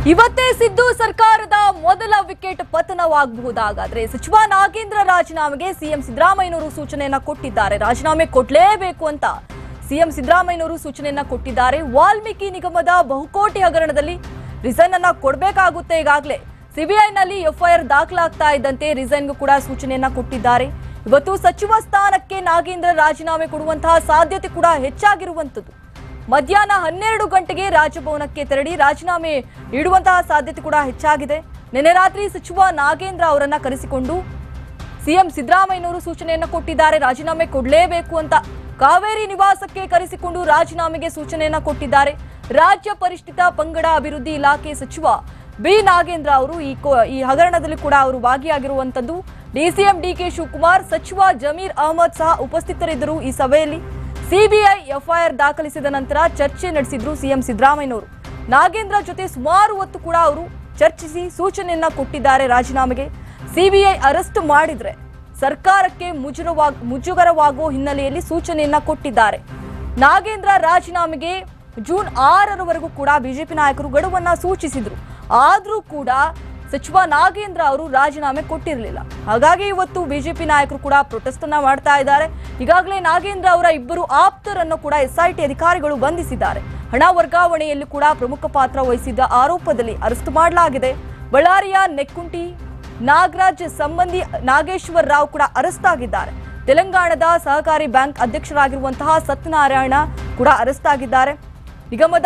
ಇವತ್ತೇ ಸಿದ್ದು ಸರ್ಕಾರದ ಮೊದಲ ವಿಕೆಟ್ ಪತನವಾಗಬಹುದಾಗಾದ್ರೆ ಸಚಿವ ನಾಗೇಂದ್ರ ರಾಜೀನಾಮೆಗೆ ಸಿಎಂ ಸಿದ್ದರಾಮಯ್ಯನವರು ಸೂಚನೆಯನ್ನ ಕೊಟ್ಟಿದ್ದಾರೆ. ರಾಜೀನಾಮೆ ಕೊಡಲೇಬೇಕು ಅಂತ ಸಿಎಂ ಸಿದ್ದರಾಮಯ್ಯನವರು ಸೂಚನೆಯನ್ನ ಕೊಟ್ಟಿದ್ದಾರೆ. ವಾಲ್ಮೀಕಿ ನಿಗಮದ ಬಹುಕೋಟಿ ಹಗರಣದಲ್ಲಿ ರಿಸೈನ್ ಅನ್ನ ಕೊಡಬೇಕಾಗುತ್ತೆ. ಈಗಾಗಲೇ ಸಿಬಿಐನಲ್ಲಿ ಎಫ್ಐಆರ್ ದಾಖಲಾಗ್ತಾ ಇದ್ದಂತೆ ರಿಸೈನ್ಗೂ ಕೂಡ ಸೂಚನೆಯನ್ನ ಕೊಟ್ಟಿದ್ದಾರೆ. ಇವತ್ತು ಸಚಿವ ಸ್ಥಾನಕ್ಕೆ ನಾಗೇಂದ್ರ ರಾಜೀನಾಮೆ ಕೊಡುವಂತಹ ಸಾಧ್ಯತೆ ಕೂಡ ಹೆಚ್ಚಾಗಿರುವಂತದ್ದು. ಮಧ್ಯಾಹ್ನ 12 ಗಂಟೆಗೆ ರಾಜಭವನಕ್ಕೆ ತೆರಳಿ ರಾಜೀನಾಮೆ ನೀಡುವಂತಹ ಸಾಧ್ಯತೆ ಕೂಡ ಹೆಚ್ಚಾಗಿದೆ. ನಿನ್ನೆ ರಾತ್ರಿ ಸಚಿವ ನಾಗೇಂದ್ರ ಅವರನ್ನ ಕರೆಸಿಕೊಂಡು ಸಿಎಂ ಸಿದ್ದರಾಮಯ್ಯನವರು ಸೂಚನೆಯನ್ನ ಕೊಟ್ಟಿದ್ದಾರೆ. ರಾಜೀನಾಮೆ ಕೊಡಲೇಬೇಕು ಅಂತ ಕಾವೇರಿ ನಿವಾಸಕ್ಕೆ ಕರೆಸಿಕೊಂಡು ರಾಜೀನಾಮೆಗೆ ಸೂಚನೆಯನ್ನ ಕೊಟ್ಟಿದ್ದಾರೆ. ರಾಜ್ಯ ಪರಿಷ್ಠಿತ ಪಂಗಡ ಅಭಿವೃದ್ಧಿ ಇಲಾಖೆ ಸಚಿವ ಬಿ ನಾಗೇಂದ್ರ ಅವರು ಈ ಹಗರಣದಲ್ಲಿ ಕೂಡ ಅವರು ಭಾಗಿಯಾಗಿರುವಂತದ್ದು. ಡಿಸಿಎಂ ಡಿಕೆ ಶಿವಕುಮಾರ್, ಸಚಿವ ಜಮೀರ್ ಅಹಮದ್ ಸಹ ಉಪಸ್ಥಿತರಿದ್ದರು. ಈ ಸಭೆಯಲ್ಲಿ ಸಿಬಿಐ ಎಫ್ಐಆರ್ ದಾಖಲಿಸಿದ ನಂತರ ಚರ್ಚೆ ನಡೆಸಿದ್ರು ಸಿಎಂ ಸಿದ್ದರಾಮಯ್ಯನವರು. ನಾಗೇಂದ್ರ ಜೊತೆ ಸುಮಾರು ಹೊತ್ತು ಕೂಡ ಅವರು ಚರ್ಚಿಸಿ ಸೂಚನೆಯನ್ನ ಕೊಟ್ಟಿದ್ದಾರೆ. ರಾಜೀನಾಮೆಗೆ ಸಿಬಿಐ ಅರೆಸ್ಟ್ ಮಾಡಿದ್ರೆ ಸರ್ಕಾರಕ್ಕೆ ಮುಜುಗರವಾಗುವ ಹಿನ್ನೆಲೆಯಲ್ಲಿ ಸೂಚನೆಯನ್ನ ಕೊಟ್ಟಿದ್ದಾರೆ. ನಾಗೇಂದ್ರ ರಾಜೀನಾಮೆಗೆ ಜೂನ್ 6ರವರೆಗೂ ಕೂಡ ಬಿಜೆಪಿ ನಾಯಕರು ಗಡುವನ್ನ ಸೂಚಿಸಿದ್ರು. ಆದ್ರೂ ಕೂಡ ಸಚಿವ ನಾಗೇಂದ್ರ ಅವರು ರಾಜೀನಾಮೆ ಕೊಟ್ಟಿರಲಿಲ್ಲ. ಹಾಗಾಗಿ ಇವತ್ತು ಬಿಜೆಪಿ ನಾಯಕರು ಕೂಡ ಪ್ರೊಟೆಸ್ಟ್ ಅನ್ನ ಮಾಡ್ತಾ ಇದ್ದಾರೆ. ಈಗಾಗಲೇ ನಾಗೇಂದ್ರ ಅವರ ಇಬ್ಬರು ಆಪ್ತರನ್ನು ಕೂಡ ಎಸ್ಐಟಿ ಅಧಿಕಾರಿಗಳು ಬಂಧಿಸಿದ್ದಾರೆ. ಹಣ ವರ್ಗಾವಣೆಯಲ್ಲಿ ಕೂಡ ಪ್ರಮುಖ ಪಾತ್ರ ವಹಿಸಿದ್ದ ಆರೋಪದಲ್ಲಿ ಅರೆಸ್ಟ್ ಮಾಡಲಾಗಿದೆ. ಬಳ್ಳಾರಿಯ ನೆಕ್ಕುಂಟಿ ನಾಗರಾಜ್ ಸಂಬಂಧಿ ನಾಗೇಶ್ವರ ರಾವ್ ಕೂಡ ಅರೆಸ್ಟ್ ಆಗಿದ್ದಾರೆ. ತೆಲಂಗಾಣದ ಸಹಕಾರಿ ಬ್ಯಾಂಕ್ ಅಧ್ಯಕ್ಷರಾಗಿರುವಂತಹ ಸತ್ಯನಾರಾಯಣ ಕೂಡ ಅರೆಸ್ಟ್ ಆಗಿದ್ದಾರೆ. ನಿಗಮದ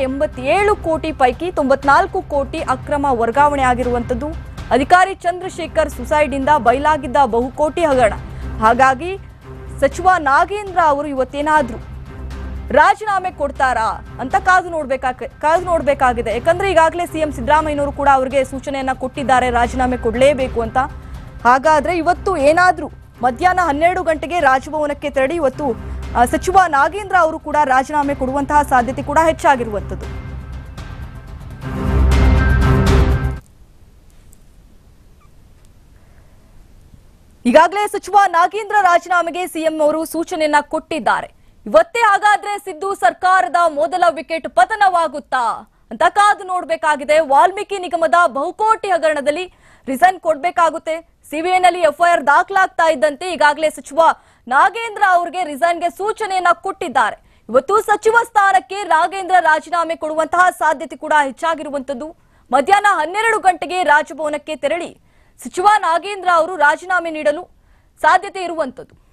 187 ಕೋಟಿ ಪೈಕಿ 94 ಕೋಟಿ ಅಕ್ರಮ ವರ್ಗಾವಣೆ ಆಗಿರುವಂತದ್ದು. ಅಧಿಕಾರಿ ಚಂದ್ರಶೇಖರ್ ಸುಸೈಡಿಂದ ಬಯಲಾಗಿದ್ದ ಬಹುಕೋಟಿ ಹಗರಣ. ಹಾಗಾಗಿ ಸಚಿವ ನಾಗೇಂದ್ರ ಅವರು ಇವತ್ತೇನಾದ್ರೂ ರಾಜೀನಾಮೆ ಕೊಡ್ತಾರಾ ಅಂತ ಕಾದು ನೋಡ್ಬೇಕಾಗಿದೆ. ಯಾಕಂದ್ರೆ ಈಗಾಗಲೇ ಸಿಎಂ ಸಿದ್ದರಾಮಯ್ಯನವರು ಕೂಡ ಅವರಿಗೆ ಸೂಚನೆಯನ್ನ ಕೊಟ್ಟಿದ್ದಾರೆ ರಾಜೀನಾಮೆ ಕೊಡಲೇಬೇಕು ಅಂತ. ಹಾಗಾದ್ರೆ ಇವತ್ತು ಏನಾದ್ರೂ ಮಧ್ಯಾಹ್ನ 12 ಗಂಟೆಗೆ ರಾಜಭವನಕ್ಕೆ ತೆರಳಿ ಇವತ್ತು ಸಚಿವ ನಾಗೇಂದ್ರ ಅವರು ಕೂಡ ರಾಜೀನಾಮೆ ಕೊಡುವಂತಹ ಸಾಧ್ಯತೆ ಕೂಡ ಹೆಚ್ಚಾಗಿರುವಂತದ್ದು. ಈಗಾಗಲೇ ಸಚಿವ ನಾಗೇಂದ್ರ ರಾಜೀನಾಮೆಗೆ ಸಿಎಂ ಅವರು ಸೂಚನೆಯನ್ನ ಕೊಟ್ಟಿದ್ದಾರೆ. ಇವತ್ತೇ ಹಾಗಾದ್ರೆ ಸಿದ್ದು ಸರ್ಕಾರದ ಮೊದಲ ವಿಕೆಟ್ ಪತನವಾಗುತ್ತಾ ಅಂತ ಕಾದು ನೋಡ್ಬೇಕಾಗಿದೆ. ವಾಲ್ಮೀಕಿ ನಿಗಮದ ಬಹುಕೋಟಿ ಹಗರಣದಲ್ಲಿ ರಿಸೈನ್ ಕೊಡ್ಬೇಕಾಗುತ್ತೆ. ಸಿಬಿಐನಲ್ಲಿ ಎಫ್ಐಆರ್ ದಾಖಲಾಗ್ತಾ ಇದ್ದಂತೆ ಈಗಾಗಲೇ ಸಚಿವ ನಾಗೇಂದ್ರ ಅವರಿಗೆ ರಿಸೈನ್ಗೆ ಸೂಚನೆಯನ್ನ ಕೊಟ್ಟಿದ್ದಾರೆ. ಇವತ್ತು ಸಚಿವ ಸ್ಥಾನಕ್ಕೆ ನಾಗೇಂದ್ರ ರಾಜೀನಾಮೆ ಕೊಡುವಂತಹ ಸಾಧ್ಯತೆ ಕೂಡ ಹೆಚ್ಚಾಗಿರುವಂತದ್ದು. ಮಧ್ಯಾಹ್ನ 12 ಗಂಟೆಗೆ ರಾಜಭವನಕ್ಕೆ ತೆರಳಿ ಸಚಿವ ನಾಗೇಂದ್ರ ಅವರು ರಾಜೀನಾಮೆ ನೀಡಲು ಸಾಧ್ಯತೆ ಇರುವಂತದ್ದು.